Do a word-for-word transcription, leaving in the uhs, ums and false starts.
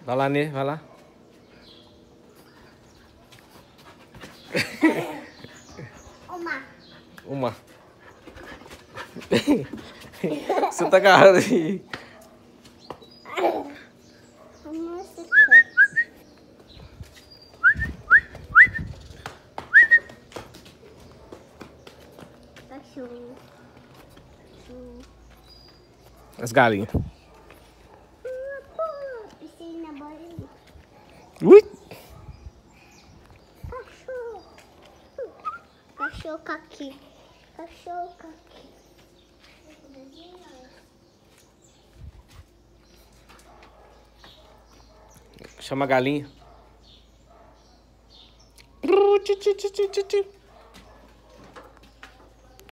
Vai lá, Nê, vai lá. Uma. Uma. Você tá agarrando aí. Cachorro. As galinhas. Piscina, bolinha. Ui! Cachorro. Cachorro caqui. Cachorro caqui. Chama a galinha. Tchu, tchu, tchu, tchu, tchu.